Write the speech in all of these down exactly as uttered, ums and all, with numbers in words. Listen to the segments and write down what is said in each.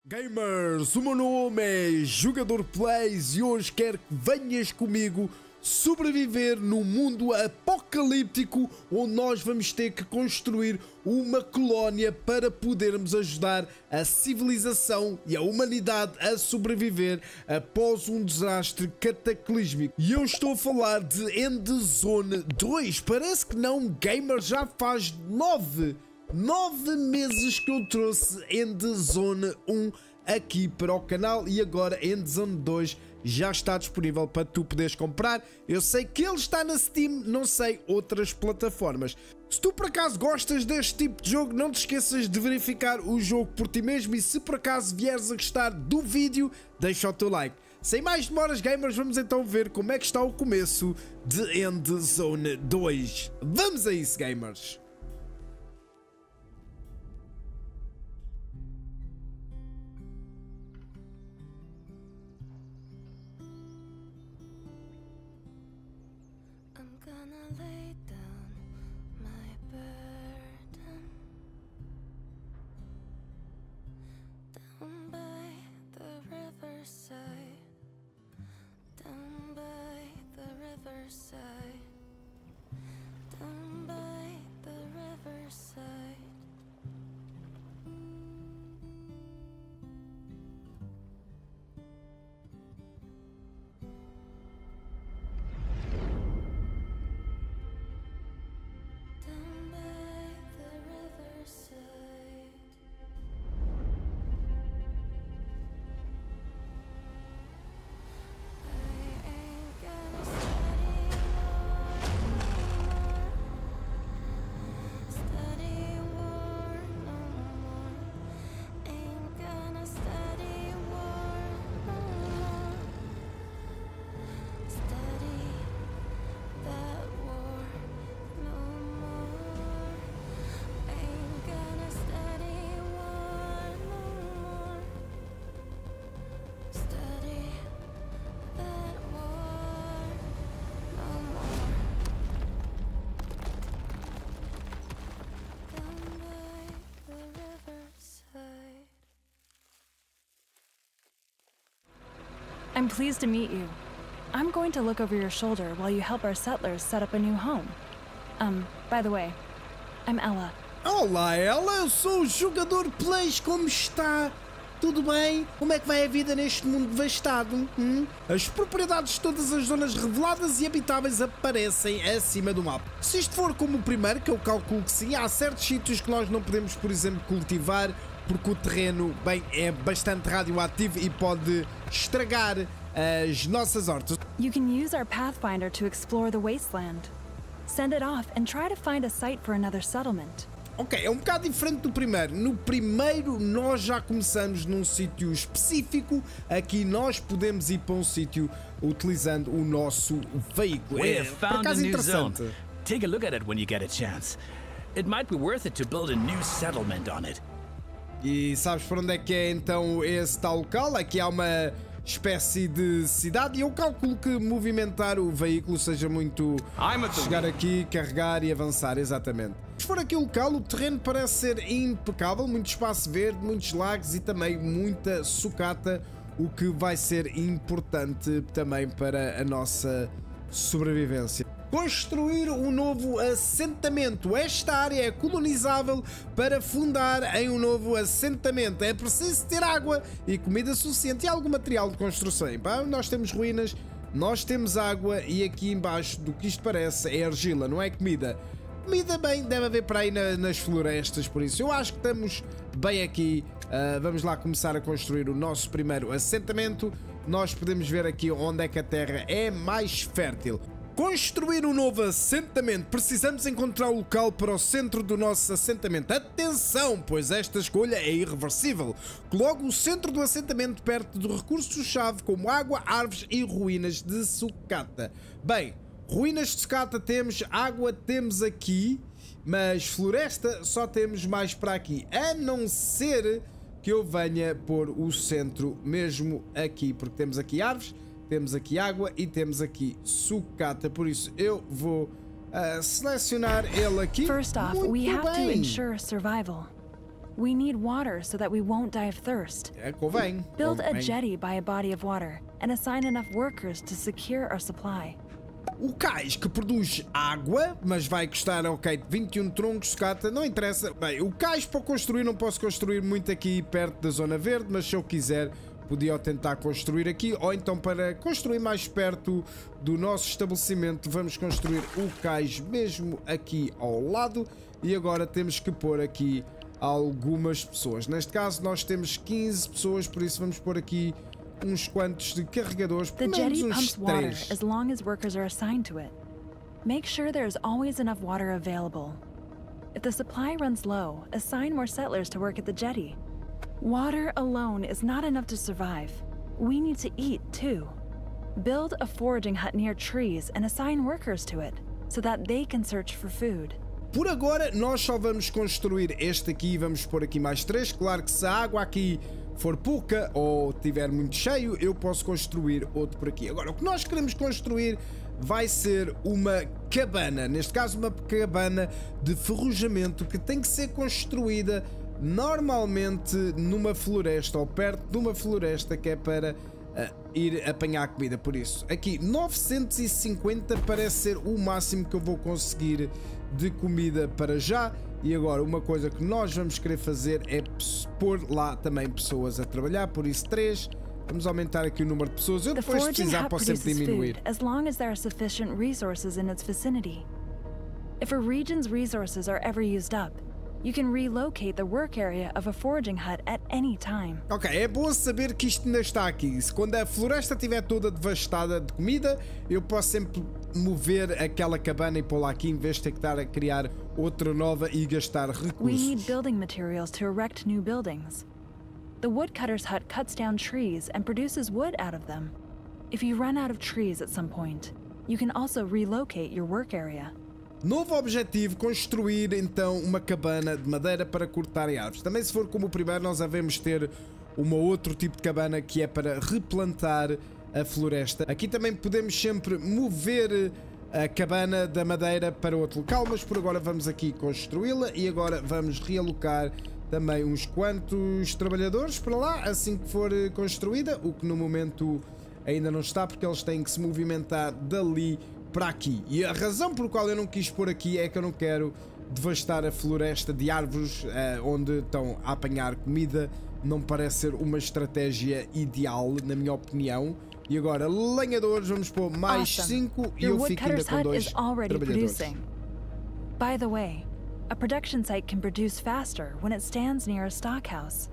Gamers, o meu nome é Jogador Plays e hoje quero que venhas comigo sobreviver num mundo apocalíptico onde nós vamos ter que construir uma colónia para podermos ajudar a civilização e a humanidade a sobreviver após um desastre cataclísmico. E eu estou a falar de Endzone dois. Parece que não, gamer, já faz nove Nove meses que eu trouxe Endzone um aqui para o canal e agora Endzone dois já está disponível para tu poderes comprar. Eu sei que ele está na Steam, não sei outras plataformas. Se tu por acaso gostas deste tipo de jogo, não te esqueças de verificar o jogo por ti mesmo e se por acaso vieres a gostar do vídeo, deixa o teu like. Sem mais demoras, gamers, vamos então ver como é que está o começo de Endzone dois. Vamos a isso, gamers! Down by the riverside, down by the riverside. I ain't gonna study war no more. Ain't gonna study war no more. Study that war no more. Ain't gonna study war no more. Study that war no more. Down by the riverside. I'm pleased to meet you. I'm going to look over your shoulder while you help our settlers set up a new home. Um, by the way, I'm Ella. Olá, ela, eu sou o Jogador Plays, como está? Tudo bem? Como é que vai a vida neste mundo devastado? Hum? As propriedades de todas as zonas reveladas e habitáveis aparecem acima do mapa. Se isto for como o primeiro, que eu calculo que sim, há certos sítios que nós não podemos, por exemplo, cultivar, porque o terreno, bem, é bastante radioativo e pode estragar as nossas hortas. You can use our Pathfinder to explore the wasteland. Send it off and try to find a site for another settlement. Ok, é um bocado diferente do primeiro. No primeiro nós já começamos num sítio específico. Aqui nós podemos ir para um sítio utilizando o nosso veículo. We É, have por found a acaso, new zone. interessante. Take a look at it when you get a chance. It might be worth it to build a new settlement on it. E sabes por onde é que é então esse tal local? Aqui há uma espécie de cidade e eu calculo que movimentar o veículo seja muito chegar aqui, carregar e avançar, exatamente. Se for aqui o local, o terreno parece ser impecável, muito espaço verde, muitos lagos e também muita sucata, o que vai ser importante também para a nossa sobrevivência. Construir um novo assentamento. Esta área é colonizável para fundar em um novo assentamento. É preciso ter água e comida suficiente e algum material de construção. Bom, nós temos ruínas, nós temos água e aqui embaixo, do que isto parece, é argila, não é comida. Comida, bem, deve haver para aí na, nas florestas, por isso eu acho que estamos bem aqui. Uh, vamos lá começar a construir o nosso primeiro assentamento. Nós podemos ver aqui onde é que a terra é mais fértil. Construir um novo assentamento. Precisamos encontrar o local para o centro do nosso assentamento. Atenção, pois esta escolha é irreversível. Coloque o centro do assentamento perto de recursos-chave como água, árvores e ruínas de sucata. Bem, ruínas de sucata temos, água temos aqui, mas floresta só temos mais para aqui. A não ser que eu venha pôr o centro mesmo aqui, porque temos aqui árvores, temos aqui água e temos aqui sucata, por isso eu vou uh, selecionar ele aqui. First off, Muito we have to bem. ensure survival. We need water so that we won't die of thirst. É, convém. Build a convém. jetty by a body of water and assign enough workers to secure our supply. O cais que produz água, mas vai custar, ok, vinte e um troncos, sucata, não interessa. Bem, o cais para construir não posso construir muito aqui perto da zona verde, mas se eu quiser podia tentar construir aqui, ou então para construir mais perto do nosso estabelecimento vamos construir o cais mesmo aqui ao lado. E agora temos que pôr aqui algumas pessoas. Neste caso nós temos quinze pessoas, por isso vamos pôr aqui uns quantos de carregadores, The pelo menos jetty uns pumps water três. as long as workers are assigned to it. Make sure there is always enough water available. If the supply runs low, assign more settlers to work at the jetty. Water alone is not enough to survive. We need to eat too. Build a foraging hut near trees and assign workers to it, so that they can search for food. Por agora nós só vamos construir este aqui, vamos pôr aqui mais três. Claro que se a água aqui for pouca ou tiver muito cheio, eu posso construir outro por aqui. Agora, o que nós queremos construir vai ser uma cabana, neste caso uma cabana de ferrujamento que tem que ser construída normalmente numa floresta ou perto de uma floresta, que é para uh, ir apanhar comida. Por isso, aqui novecentos e cinquenta parece ser o máximo que eu vou conseguir de comida para já. E agora uma coisa que nós vamos querer fazer é pôr lá também pessoas a trabalhar, por isso três. Vamos aumentar aqui o número de pessoas. Eu The depois foraging precisar hut posso sempre produces diminuir. food as long as there are sufficient resources in its vicinity. If a region's resources are ever used up, you can relocate the work area of a foraging hut at any time. Ok, é bom saber que isto ainda está aqui. Se quando a floresta estiver toda devastada de comida, eu posso sempre mover aquela cabana e pô-la aqui em vez de ter que estar a criar outra nova e gastar We need recursos. building materials to erect new buildings. The woodcutter's hut cuts down trees and produces wood out of them. If you run out of trees at some point, you can also relocate your work area. Novo objetivo, construir então uma cabana de madeira para cortar árvores. Também se for como o primeiro, nós devemos ter uma outro tipo de cabana que é para replantar a floresta. Aqui também podemos sempre mover a cabana da madeira para outro local, mas por agora vamos aqui construí-la e agora vamos realocar também uns quantos trabalhadores para lá, assim que for construída, o que no momento ainda não está, porque eles têm que se movimentar dali para aqui. E a razão por qual eu não quis pôr aqui é que eu não quero devastar a floresta de árvores eh, onde estão a apanhar comida. Não parece ser uma estratégia ideal, na minha opinião. E agora, lenhadores, vamos pôr mais cinco e Your eu fico ainda woodcutter's com hut dois is already trabalhadores. producing. By the way, a production site can produce faster when it stands near a stockhouse.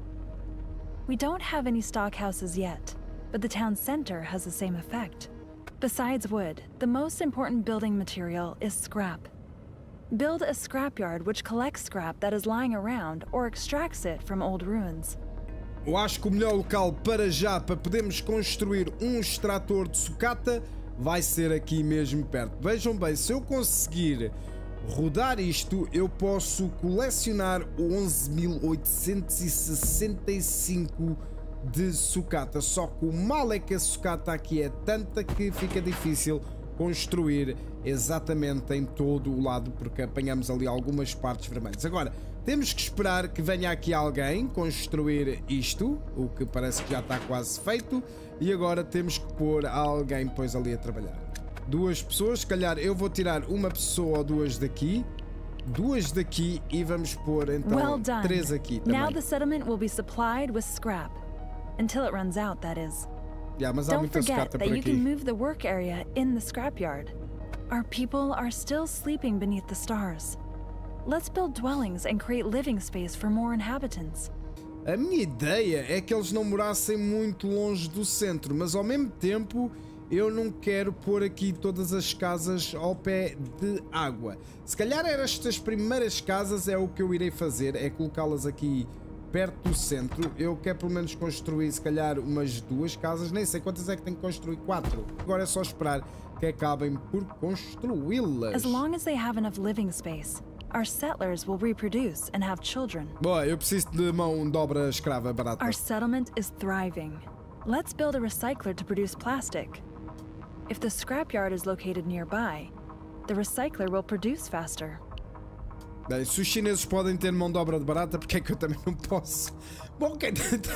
We don't have any stockhouses yet, but the town center has the same effect. Besides wood, the most important building material is scrap. Build a scrapyard which collects scrap that is lying around or extracts it from old ruins. Eu acho que o melhor local para já, para podermos construir um extrator de sucata, vai ser aqui mesmo perto. Vejam bem, se eu conseguir rodar isto, eu posso colecionar onze mil oitocentos e sessenta e cinco de sucata. Só que o mal é que a sucata aqui é tanta que fica difícil construir exatamente em todo o lado, porque apanhamos ali algumas partes vermelhas. Agora, temos que esperar que venha aqui alguém construir isto, o que parece que já está quase feito, e agora temos que pôr alguém depois ali a trabalhar. Duas pessoas, se calhar eu vou tirar uma pessoa ou duas daqui, duas daqui e vamos pôr então Well done. três aqui também. Now the settlement will be supplied with scrap. Until it runs out, that is. Yeah, mas há Don't muita forget sucata that por you aqui. can move the work area in the scrapyard. Our people are still sleeping beneath the stars. Let's build dwellings and create living space for more inhabitants. A minha ideia é que eles não morassem muito longe do centro, mas ao mesmo tempo eu não quero pôr aqui todas as casas ao pé de água. Se calhar estas primeiras casas é o que eu irei fazer, é colocá-las aqui perto do centro. Eu quero pelo menos construir se calhar umas duas casas, nem sei quantas é que tenho que construir, quatro. Agora é só esperar que acabem por construí-las. As long as they have enough living space, our settlers will reproduce and have children. Boa, eu preciso de mão de obra escrava barata. Our settlement is thriving. Let's build a recycler to produce plastic. If the scrapyard is located nearby, the recycler will produce faster. Bem, se os chineses podem ter mão de obra de barata, porque é que eu também não posso? Bom, ok.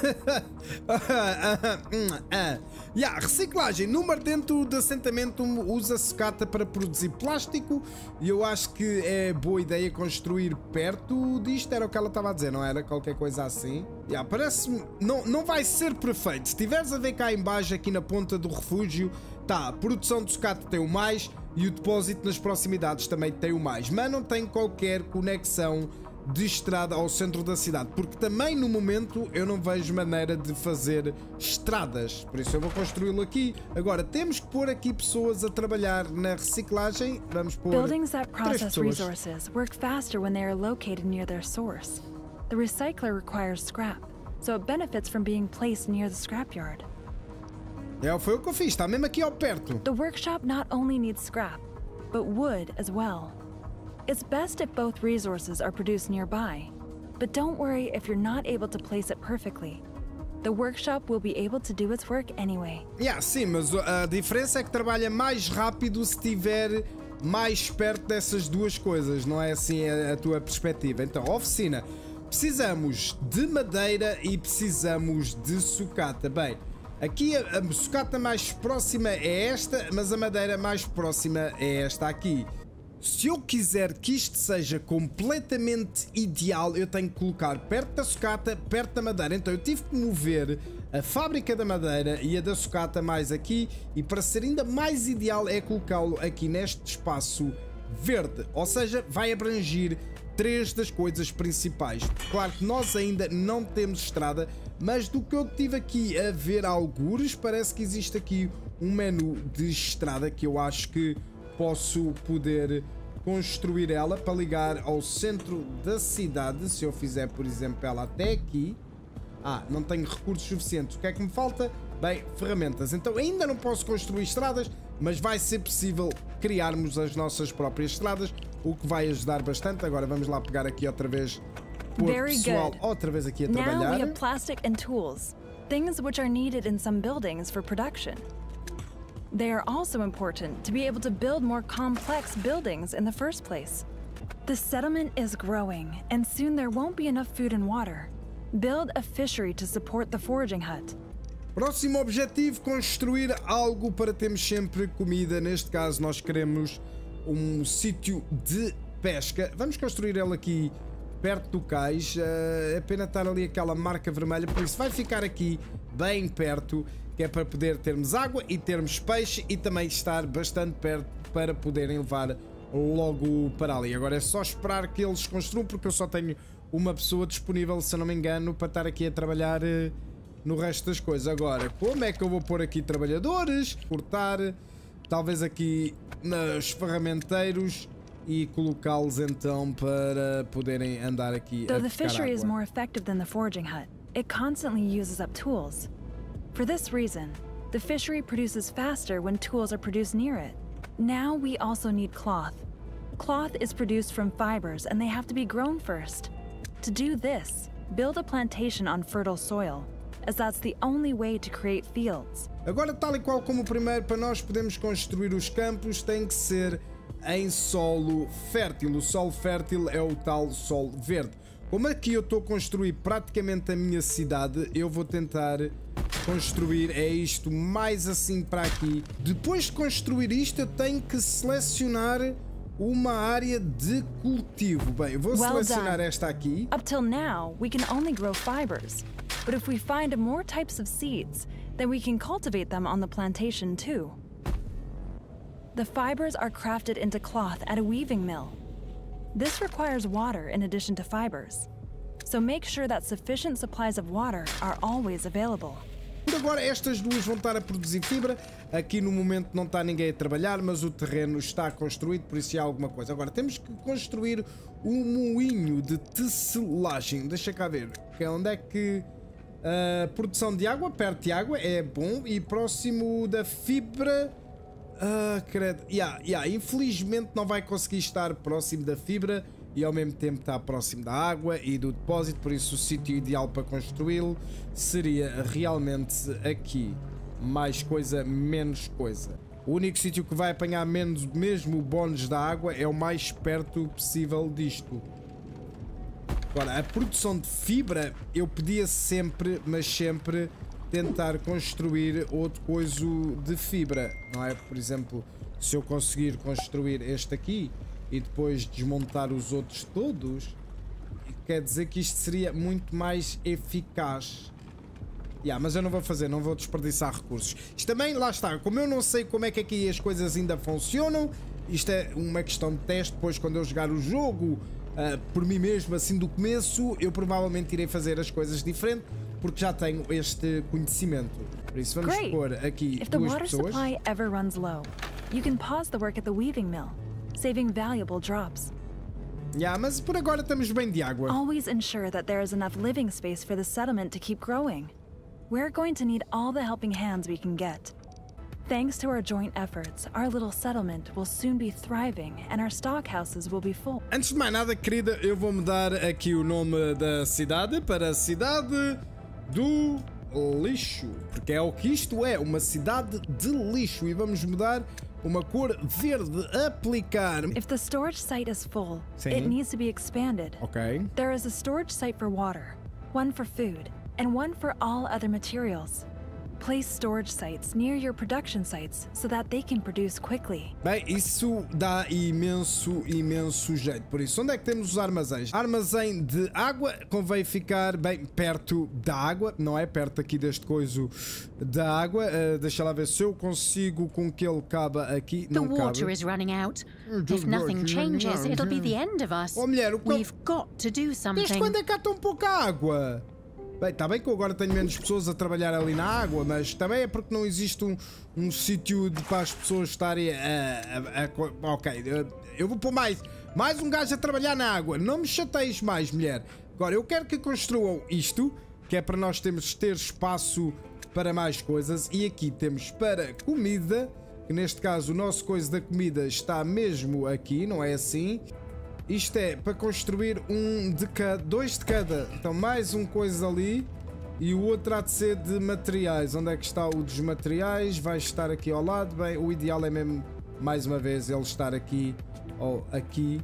yeah, reciclagem. Numa dentro do assentamento usa sucata para produzir plástico e eu acho que é boa ideia construir perto disto. Era o que ela estava a dizer, não era? Qualquer coisa assim. Yeah, parece-me... Não, não vai ser perfeito. Se estiveres a ver cá em baixo, aqui na ponta do refúgio, tá, a produção de sucata tem o mais e o depósito nas proximidades também tem o mais. Mas não tem qualquer conexão de estrada ao centro da cidade, porque também no momento eu não vejo maneira de fazer estradas, por isso eu vou construí-lo aqui. Agora temos que pôr aqui pessoas a trabalhar na reciclagem. Vamos pôr Buildings that três process pessoas. resources work faster when they are located near their source. The recycler requires scrap, so it benefits from being placed near the scrapyard. É, foi o que eu fiz, está mesmo aqui ao perto. The workshop not only needs scrap, but wood as well. It's best if both resources are produced nearby, but don't worry if you're not able to place it perfectly. The workshop will be able to do its work anyway. Yeah, sim, mas a diferença é que trabalha mais rápido se estiver mais perto dessas duas coisas, não é assim a, a tua perspectiva. Então, oficina, precisamos de madeira e precisamos de sucata. Bem, aqui a, a sucata mais próxima é esta, mas a madeira mais próxima é esta aqui. Se eu quiser que isto seja completamente ideal, eu tenho que colocar perto da sucata, perto da madeira. Então eu tive que mover a fábrica da madeira e a da sucata mais aqui. E para ser ainda mais ideal é colocá-lo aqui neste espaço verde. Ou seja, vai abranger três das coisas principais. Claro que nós ainda não temos estrada, mas do que eu tive aqui a ver algures, parece que existe aqui um menu de estrada que eu acho que posso poder construir ela para ligar ao centro da cidade. Se eu fizer, por exemplo, ela até aqui. Ah, não tenho recursos suficientes. O que é que me falta? Bem, ferramentas. Então ainda não posso construir estradas, mas vai ser possível criarmos as nossas próprias estradas, o que vai ajudar bastante. Agora vamos lá pegar aqui outra vez o pessoal outra vez aqui a trabalhar. Now we have plastic and tools, things which are needed in some buildings for production. They are also important to be able to build more complex buildings in the first place. The settlement is growing, and soon there won't be enough food and water. Build a fishery to support the foraging hut. Próximo objetivo, construir algo para termos sempre comida. Neste caso nós queremos um sítio de pesca. Vamos construir ele aqui perto do cais. É pena estar ali aquela marca vermelha, por isso vai ficar aqui bem perto, que é para poder termos água e termos peixe e também estar bastante perto para poderem levar logo para ali. Agora é só esperar que eles construam, porque eu só tenho uma pessoa disponível, se eu não me engano, para estar aqui a trabalhar eh, no resto das coisas. Agora, como é que eu vou pôr aqui trabalhadores? Cortar, talvez aqui nos ferramenteiros e colocá-los então para poderem andar aqui Though a the pescar fishery is água. more effective than the foraging hut, it constantly uses up tools. For this reason, the fishery produces faster when tools are produced near it. Now we also need cloth. Cloth is produced from fibers and they have to be grown first. To do this, build a plantation on fertile soil, as that's the only way to create fields. Agora, tal e qual como o primeiro, para nós podermos construir os campos, tem que ser em solo fértil. O solo fértil é o tal solo verde. Como aqui eu estou a construir praticamente a minha cidade, eu vou tentar construir é isto mais assim para aqui. Depois de construir isto, eu tenho que selecionar uma área de cultivo. Bem, eu vou Well selecionar done. esta aqui. Up till now, we can only grow fibers. But if we find more types of seeds, then we can cultivate them on the plantation too. The fibers are crafted into cloth at a weaving mill. This requires water in addition to fibers. So make sure that sufficient supplies of water are always available. Agora estas duas vão estar a produzir fibra. Aqui no momento não está ninguém a trabalhar, mas o terreno está construído, por isso há alguma coisa. Agora temos que construir um moinho de tecelagem. Deixa cá ver. Onde é que... A produção de água, perto de água, é bom. E próximo da fibra... Ah, credo. Yeah, yeah. Infelizmente não vai conseguir estar próximo da fibra e ao mesmo tempo está próximo da água e do depósito, por isso o sítio ideal para construí-lo seria realmente aqui. Mais coisa, menos coisa. O único sítio que vai apanhar menos mesmo o bónus da água é o mais perto possível disto. Agora, a produção de fibra, eu podia sempre, mas sempre, tentar construir outro coisa de fibra, não é? Por exemplo, se eu conseguir construir este aqui e depois desmontar os outros todos, quer dizer que isto seria muito mais eficaz. Yeah, mas eu não vou fazer, não vou desperdiçar recursos. Isto também, lá está, como eu não sei como é que aqui as coisas ainda funcionam, isto é uma questão de teste. Depois, quando eu jogar o jogo uh, por mim mesmo, assim do começo, eu provavelmente irei fazer as coisas diferente, porque já tenho este conhecimento. Por isso vamos Great. pôr aqui If the duas water pessoas. supply ever runs low, you can pause the work at the weaving mill, saving valuable drops. Yeah, mas por agora estamos bem de água. Always ensure that there is enough living space for the settlement to keep growing. We're going to need all the helping hands we can get. Thanks to our joint efforts, our little settlement will soon be thriving and our stockhouses will be full. Antes de mais nada, querida, eu vou mudar aqui o nome da cidade para Cidade do Lixo, porque é o que isto é, uma cidade de lixo, e vamos mudar uma cor verde, aplicar. If the storage site is full, Sim. it needs to be expanded. Ok. There is a storage site for water, one for food, and one for all other materials. Place storage sites near your production sites so that they can produce quickly. Bem, isso dá imenso, imenso jeito. Por isso, onde é que temos os armazéns? Armazém de água convém ficar bem perto da água, não é? Perto aqui deste coiso da água. Uh, deixa lá ver se eu consigo com que ele caba aqui. The Não water cabe. is running out. just If nothing working changes, out, it'll be yeah. the end of us. Oh, mulher, o que- We've got to do Desde something. quando é que há tão pouca água? Bem, está bem que eu agora tenho menos pessoas a trabalhar ali na água, mas também é porque não existe um, um sítio de- para as pessoas estarem a, a, a, co- Ok, eu- eu vou pôr mais, mais um gajo a trabalhar na água. Não me chateies mais, mulher. Agora, eu quero que construam isto, que é para nós termos ter espaço para mais coisas. E aqui temos para comida, que neste caso o nosso coisa da comida está mesmo aqui, não é assim? Isto é para construir um de cada, dois de cada. Então mais um coisa ali e o outro há de ser de materiais. Onde é que está o dos materiais? Vai estar aqui ao lado. Bem, o ideal é mesmo, mais uma vez, ele estar aqui ou aqui.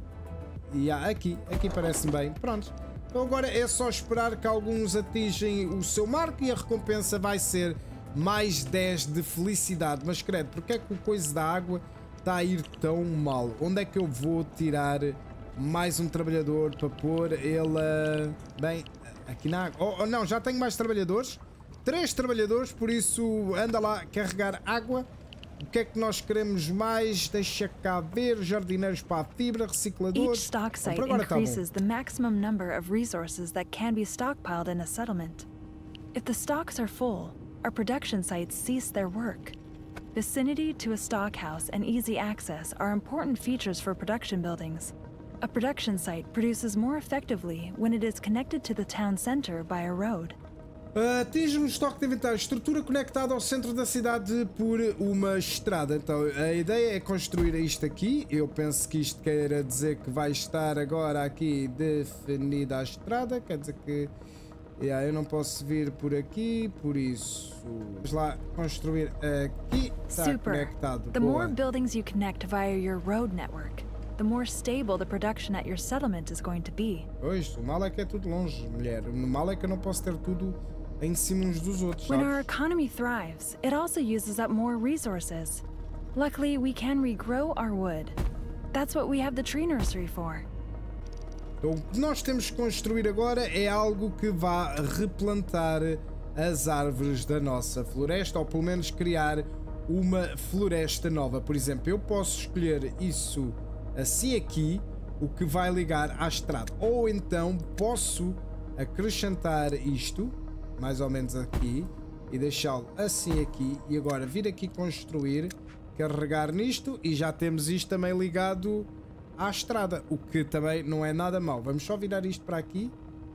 E há aqui, aqui parece-me bem. Pronto. Então agora é só esperar que alguns atingem o seu marco e a recompensa vai ser mais dez de felicidade. Mas credo, porque é que o coisa da água está a ir tão mal? Onde é que eu vou tirar mais um trabalhador para pôr ele a... Bem, aqui na água. Oh, oh, não, já tenho mais trabalhadores. Três trabalhadores, por isso anda lá carregar água. O que é que nós queremos mais? Deixa cá ver. Jardineiros para a fibra, recicladores. Each stock Oh, site por agora tá bom. increases the maximum number of resources that can be stockpiled in a settlement. If the stocks are full, our production sites cease their work. Vicinity to a stockhouse and easy access are important features for production buildings. A production site produces more effectively when it is connected to the town center by a road. Atinge um estoque de inventário, estrutura conectada ao centro da cidade por uma estrada. Então a ideia é construir isto aqui. Eu penso que isto queira dizer que vai estar agora aqui definida a estrada. Quer dizer que yeah, eu não posso vir por aqui, por isso vamos lá construir aqui. Está Super. conectado. The Boa. more buildings you connect via your road network, the more stable the production at your settlement is going to be. Pois, o mal é que é tudo longe, mulher. O mal é que eu não posso ter tudo em cima uns dos outros, When our sabes? economy thrives, it also uses up more resources. Luckily, we can regrow our wood. That's what we have the tree nursery for. Então, o que nós temos que construir agora é algo que vá replantar as árvores da nossa floresta, ou pelo menos criar uma floresta nova. Por exemplo, eu posso escolher isso assim aqui, o que vai ligar à estrada. Ou então posso acrescentar isto, mais ou menos aqui, e deixá-lo assim aqui. E agora vir aqui construir, carregar nisto, e já temos isto também ligado à estrada, o que também não é nada mau. Vamos só virar isto para aqui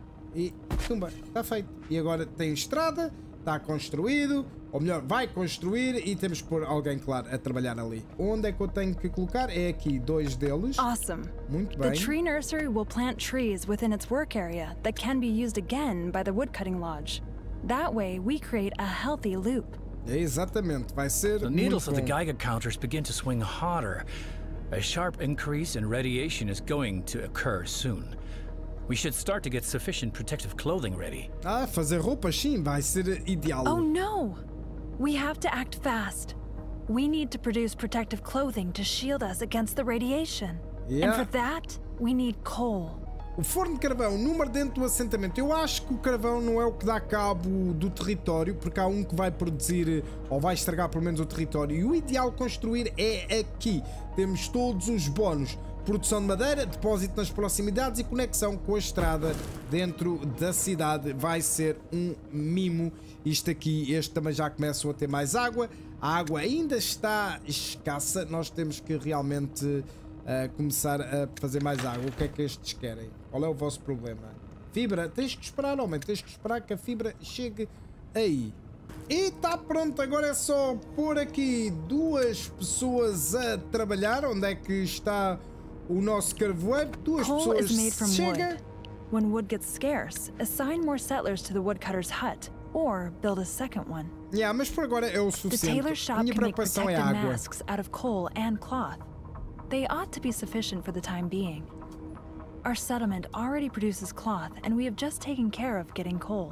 e tumba, está feito. E agora tem estrada, está construído, ou melhor, vai construir, e temos que pôr alguém, claro, a trabalhar ali. Onde é que eu tenho que colocar? É aqui, dois deles. Awesome. Muito The bem. tree nursery will plant trees within its work area that can be used again by the woodcutting lodge. That way, we create a healthy loop. É exatamente, vai ser The muito needles of the bom. Geiger counters begin to swing hotter. A sharp increase in radiation is going to occur soon. We should start to get sufficient protective clothing ready. Ah, fazer roupas sim, vai ser ideal. Oh no! We have to act fast. We need to produce protective clothing to shield us against the radiation. Yeah. And for that, we need coal. O forno de carvão numa dentro do assentamento. Eu acho que o carvão não é o que dá cabo do território, porque há um que vai produzir ou vai estragar pelo menos o território. E o ideal construir é aqui. Temos todos os bónus. Produção de madeira, depósito nas proximidades e conexão com a estrada dentro da cidade. Vai ser um mimo. Isto aqui, este também já começa a ter mais água. A água ainda está escassa. Nós temos que realmente uh, começar a fazer mais água. O que é que estes querem? Qual é o vosso problema? Fibra, tens que esperar, homem. Tens que esperar que a fibra chegue aí. E está pronto, agora é só pôr aqui duas pessoas a trabalhar. Onde é que está o nosso carvoeiro? Duas Coal pessoas. is made from Chega. wood. When wood gets scarce, assign more settlers to the woodcutter's hut, or build a second one. Yeah, mas por agora é o The suficiente. tailor shop Minha can make preocupação é a protective água. masks out of coal and cloth. They ought to be sufficient for the time being. Our settlement already produces cloth, and we have just taken care of getting coal.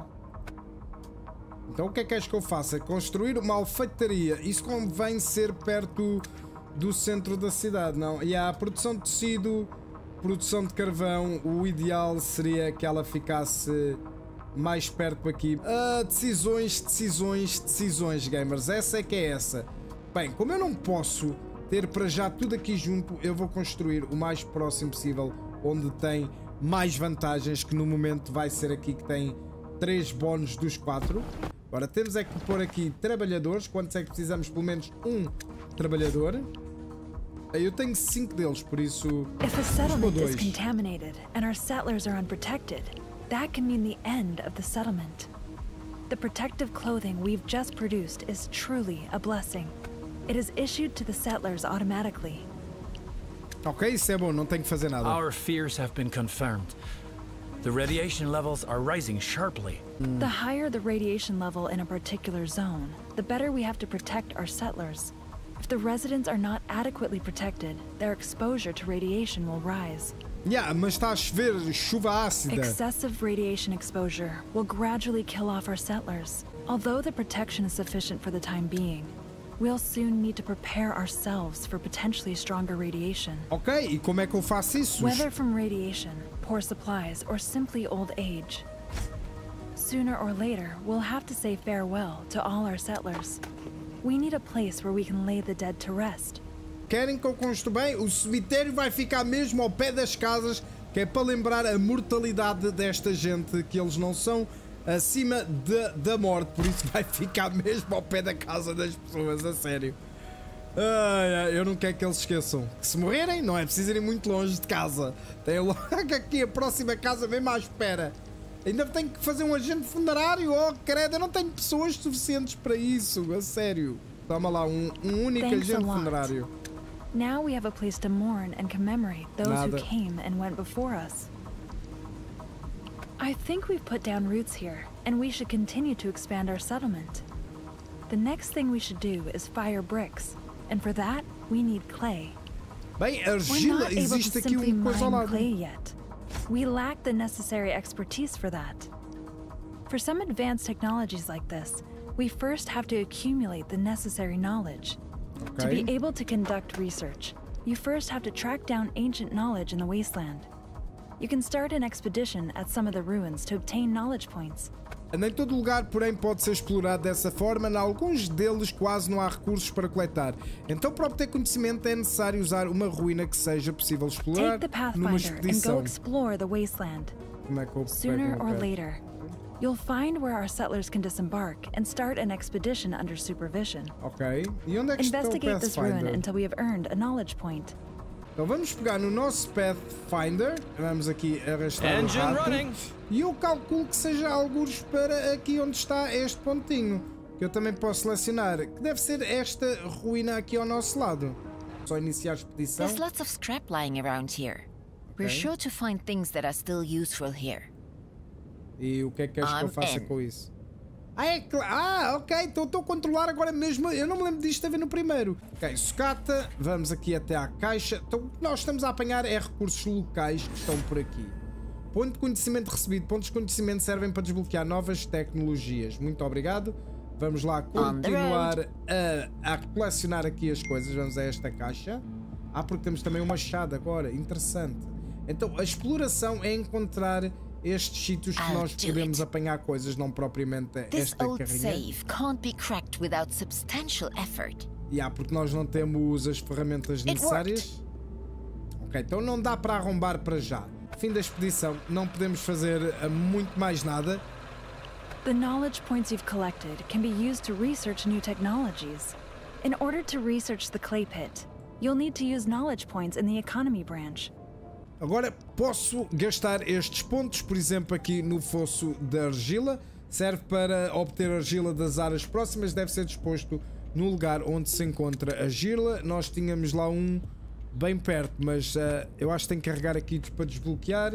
Então o que é que és que eu faça? Construir uma alfeitaria. Isso convém ser perto do centro da cidade, não? E a produção de tecido, produção de carvão, o ideal seria que ela ficasse mais perto aqui. Ah, decisões, decisões, decisões, gamers. Essa é que é essa. Bem, como eu não posso ter para já tudo aqui junto, eu vou construir o mais próximo possível, onde tem mais vantagens, que no momento vai ser aqui que tem três bónus dos quatro. Agora temos é que pôr aqui trabalhadores. Quantos é que precisamos? Pelo menos um trabalhador. Eu tenho cinco deles, por isso If a vamos pôr settlement is dois. contaminated and our settlers are unprotected, that can mean the end of the settlement. The protective clothing we've just produced is truly a blessing. It is issued to the settlers automatically. Ok, isso é bom, não tenho que fazer nada. Our fears have been confirmed. The radiation levels are rising sharply. The higher the radiation level in a particular zone, the better we have to protect our settlers. If the residents are not adequately protected, their exposure to radiation will rise. Yeah, mas está a chover chuva ácida. Excessive radiation exposure will gradually kill off our settlers. Although the protection is sufficient for the time being, we'll soon need to prepare ourselves for potentially stronger radiation. Ok, e como é que eu faço isso? Whether from radiation, poor supplies, or simply old age. Sooner or later, we'll have to say farewell to all our settlers. We need a place where we can lay the dead to rest. Querem que eu construa bem? O cemitério vai ficar mesmo ao pé das casas, que é para lembrar a mortalidade desta gente, que eles não são acima de, da morte, por isso vai ficar mesmo ao pé da casa das pessoas, a sério. Ai, ai, eu não quero que eles esqueçam que se morrerem não é preciso irem muito longe de casa. Tem logo aqui a próxima casa mesmo à espera. Ainda tenho que fazer um agente funerário. Oh, credo, eu não tenho pessoas suficientes para isso, a sério. Toma lá, um, um único Thanks a agente lot. funerário. Now we have a place to mourn and commemorate those Nada. who came and went before us. I think we've put down roots here, and we should continue to expand our settlement. The next thing we should do is fire bricks, and for that, we need clay. Bem, We're argila, not able existe to aqui simply uma coisa ao mine lado. clay yet. We lack the necessary expertise for that. For some advanced technologies like this, we first have to accumulate the necessary knowledge. To Ok. be able to conduct research, you first have to track down ancient knowledge in the wasteland. You can start an expedition at some of the ruins to obtain knowledge points. Nem todo lugar, porém, pode ser explorado dessa forma. Em alguns deles quase não há recursos para coletar. Então, para obter conhecimento, é necessário usar uma ruína que seja possível explorar Take the numa Pathfinder and go expedição. explore the wasteland. Como é que eu Sooner pego or no pé? later, you'll find where our settlers can disembark and start an expedition under supervision. Ok. E onde é que está o Investigate this ruin Pathfinder? until we have earned a knowledge point. Então vamos pegar no nosso Pathfinder. Vamos aqui arrastar Engine o rato. running. E eu calculo que seja algures para aqui onde está este pontinho. Que eu também posso selecionar. Que deve ser esta ruína aqui ao nosso lado. Só iniciar a expedição. There's lots of scrap lying around here. We're Okay. sure to find things that are still useful here. E o que é que queres que eu I'm faça in. com isso? Ah, é cla- ah, ok, então estou a controlar agora mesmo. Eu não me lembro disto a ver no primeiro. Ok, sucata, vamos aqui até à caixa. Então o que nós estamos a apanhar é recursos locais que estão por aqui. Ponto de conhecimento recebido. Pontos de conhecimento servem para desbloquear novas tecnologias. Muito obrigado. Vamos lá continuar a, a colecionar aqui as coisas. Vamos a esta caixa. Ah, porque temos também um machado agora. Interessante. Então, a exploração é encontrar estes sítios que nós podemos apanhar coisas, não propriamente esta carrinha. Safe can't be cracked without substantial effort. Yeah, porque nós não temos as ferramentas necessárias. Ok, então não dá para arrombar para já. Fim da expedição, não podemos fazer uh, muito mais nada. The knowledge points you've collected can be used to research new technologies. In order to research the clay pit, you'll need to use knowledge points in the economy branch. Agora posso gastar estes pontos, por exemplo, aqui no fosso da argila. Serve para obter argila das áreas próximas, deve ser disposto no lugar onde se encontra a argila. Nós tínhamos lá um bem perto, mas uh, eu acho que tenho que carregar aqui para desbloquear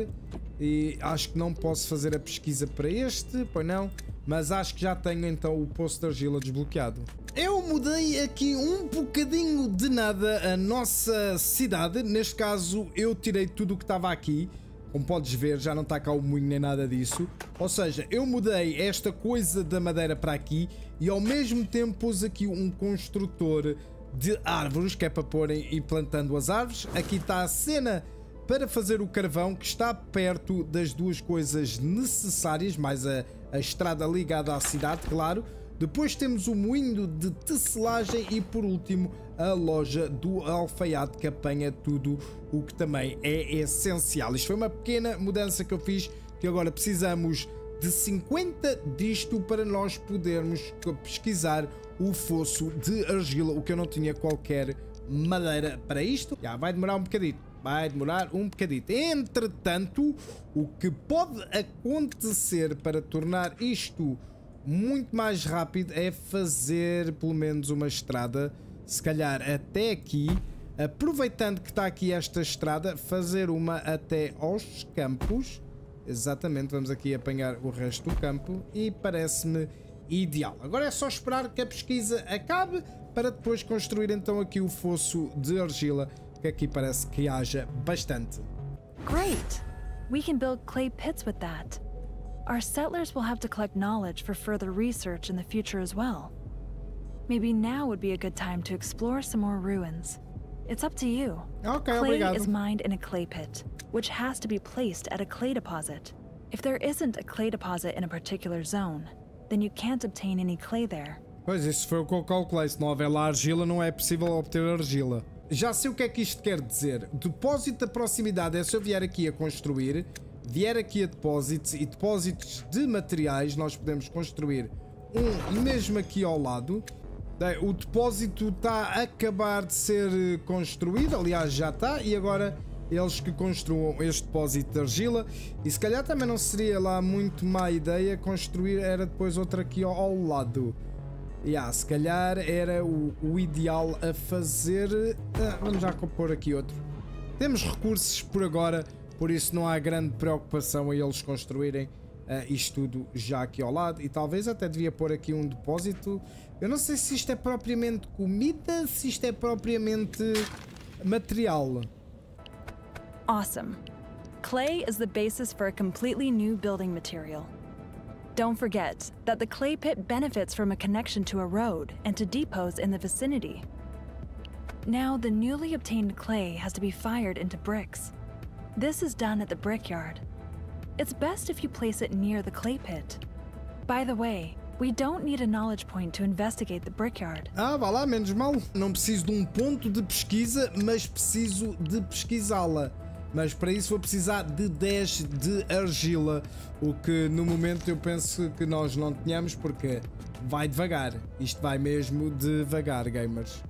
e acho que não posso fazer a pesquisa para este, pois não, mas acho que já tenho então o poço de argila desbloqueado. Eu mudei aqui um bocadinho de nada a nossa cidade, neste caso eu tirei tudo o que estava aqui, como podes ver já não está cá o moinho nem nada disso, ou seja, eu mudei esta coisa da madeira para aqui e ao mesmo tempo pus aqui um construtor de árvores, que é para porem e plantando as árvores. Aqui está a cena para fazer o carvão, que está perto das duas coisas necessárias, mais a, a estrada ligada à cidade, claro. Depois temos o moinho de tecelagem e por último a loja do alfaiate, que apanha tudo o que também é essencial. Isto foi uma pequena mudança que eu fiz, que agora precisamos de cinquenta disto para nós podermos pesquisar o fosso de argila, o que eu não tinha qualquer madeira para isto. Já vai demorar um bocadinho, vai demorar um bocadinho. Entretanto, o que pode acontecer para tornar isto muito mais rápido é fazer pelo menos uma estrada, se calhar até aqui, aproveitando que está aqui esta estrada, fazer uma até aos campos. Exatamente, vamos aqui apanhar o resto do campo e parece-me ideal. Agora é só esperar que a pesquisa acabe para depois construir então aqui o fosso de argila, que aqui parece que haja bastante. Great! We can build clay pits with that. Our settlers will have to collect knowledge for further research in the future as well. Maybe now would be a good time to explore some more ruins. It's up to you. Okay, clay obrigado. is mined in a clay pit, which has to be placed at a clay deposit. If there isn't a clay deposit in a particular zone, then you can't obtain any clay there. Pois, isso foi o que eu calculei. Se não houver lá argila, não é possível obter argila. Já sei o que é que isto quer dizer. Depósito da proximidade é se eu vier aqui a construir, vier aqui a depósitos e depósitos de materiais, nós podemos construir um mesmo aqui ao lado. O depósito está a acabar de ser construído, aliás já está, e agora eles que construam este depósito de argila, e se calhar também não seria lá muito má ideia construir, era depois outra aqui ao, ao lado. Yeah, se calhar era o, o ideal a fazer. Ah, vamos já pôr aqui outro. Temos recursos por agora, por isso não há grande preocupação a eles construírem uh, isto tudo já aqui ao lado, e talvez até devia pôr aqui um depósito. Eu não sei se isto é propriamente comida, se isto é propriamente material. Awesome. Clay is the basis for a completely new building material. Don't forget that the clay pit benefits from a connection to a road and to depots in the vicinity. Now, the newly obtained clay has to be fired into bricks. This is done at the brickyard. It's best if you place it near the clay pit. By the way, we don't need a knowledge point to investigate the brickyard. Ah, vá lá, menos mal. Não preciso de um ponto de pesquisa, mas preciso de pesquisá-la. Mas para isso vou precisar de dez de argila, o que no momento eu penso que nós não tenhamos, porque vai devagar. Isto vai mesmo devagar, gamers.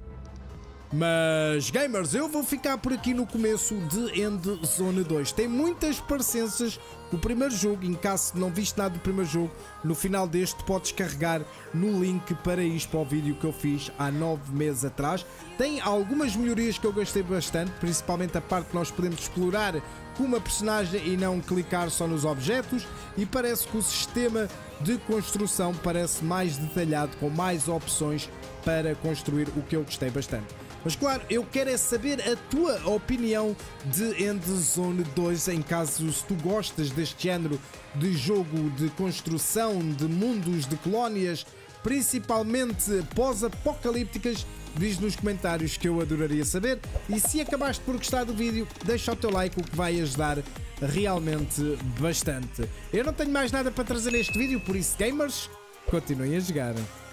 Mas, gamers, eu vou ficar por aqui no começo de Endzone dois. Tem muitas parecenças do primeiro jogo. Em caso de não viste nada do primeiro jogo, no final deste podes carregar no link para ir para o vídeo que eu fiz há nove meses atrás. Tem algumas melhorias que eu gostei bastante, principalmente a parte que nós podemos explorar com uma personagem e não clicar só nos objetos. E parece que o sistema de construção parece mais detalhado, com mais opções para construir, o que eu gostei bastante. Mas claro, eu quero é saber a tua opinião de Endzone dois, em caso se tu gostas deste deste género de jogo de construção de mundos, de colónias, principalmente pós-apocalípticas? Diz nos comentários, que eu adoraria saber. E se acabaste por gostar do vídeo, deixa o teu like, o que vai ajudar realmente bastante. Eu não tenho mais nada para trazer neste vídeo, por isso, gamers, continuem a jogar.